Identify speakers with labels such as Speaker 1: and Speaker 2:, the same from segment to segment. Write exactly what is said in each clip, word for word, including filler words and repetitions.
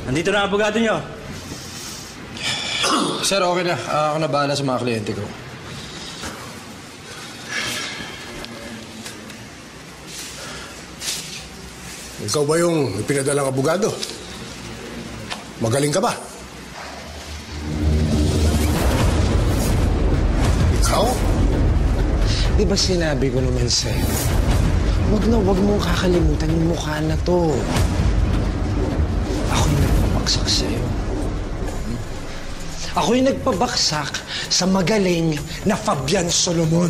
Speaker 1: Nandito na ang abogado nyo.
Speaker 2: Sir, okay na. Uh, ako na bahala sa mga kliyente ko.
Speaker 3: Ikaw ba yung pinadalang abogado? Magaling ka ba? Ikaw?
Speaker 2: Di ba sinabi ko naman sa'yo, huwag na huwag mong kakalimutan yung mukha na to. Ako yung nagpabaksak sa'yo. Ako yung nagpabaksak sa magaling na Fabian Solomon.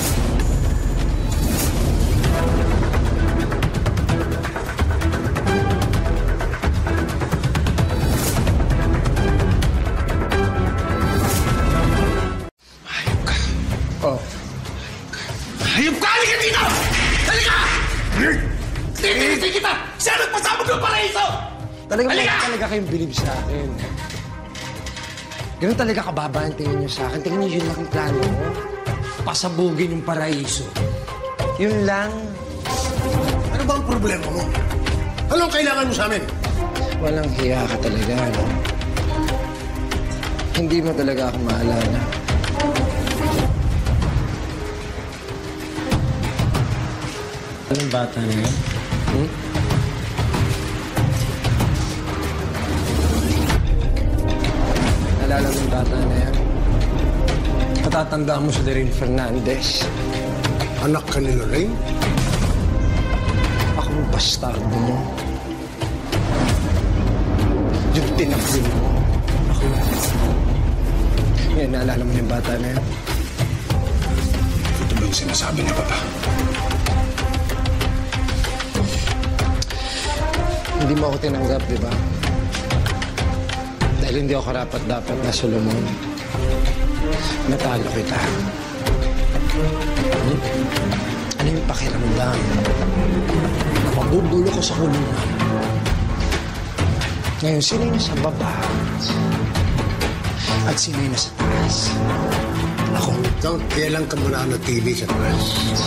Speaker 2: Hayop ka. Oh.
Speaker 3: Hayop ka! Halika dito! Halika! Titinisin kita! Siya nagpasabog ng paraiso!
Speaker 2: Talaga ba talaga kayong bilib sa akin? Ganun talaga kababa ang tingin niyo sa akin. Tingin niyo yun lang ang plano mo. Pasabugin yung paraiso. Yun lang.
Speaker 3: Ano ba ang problema mo? Anong kailangan mo sa amin?
Speaker 2: Walang hiya ka talaga, no? Hindi mo talaga ako maalala.
Speaker 1: Anong bata na yun?
Speaker 2: Hmm? Naalala mo yung bata na yan? Matatandaan mo si Lorraine Fernandez.
Speaker 3: Anak ka ni Lorraine?
Speaker 2: Ako yung bastardo mo. Yung tinakbo mo. Ako yung... Ngayon, naalala mo yung bata na yan?
Speaker 3: Ito ba yung sinasabi niya, Papa?
Speaker 2: Hindi mo ako tinanggap, di ba? Dahil hindi ako karapat-dapat na Solomon. Natalo kita. Hmm? Ano yung pakiramdam? Mabubulok ko sa kulungan. Ngayon, sino yung nasa baba? At sino yung nasa taas? Ako.
Speaker 3: Ikaw, kailan ka muna na T V sa press?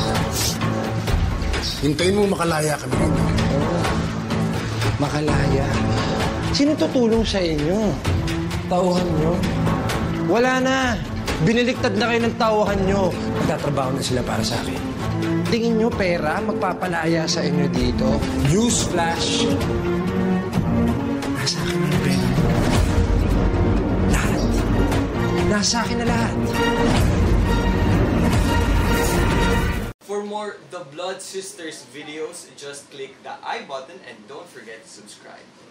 Speaker 3: Hintayin mo makalaya kami rin.
Speaker 2: Oo. Makalaya. Sino tutulong sa inyo? Tauhan nyo? Wala na. Biniliktad na kayo ng tauhan nyo. Magtatrabaho na sila para sa akin. Tingin nyo pera magpapalaya sa inyo dito? Newsflash. Nasa akin na yung pera. Lahat. Nasa akin na lahat.
Speaker 4: For more The Blood Sisters videos, just click the I button and don't forget to subscribe.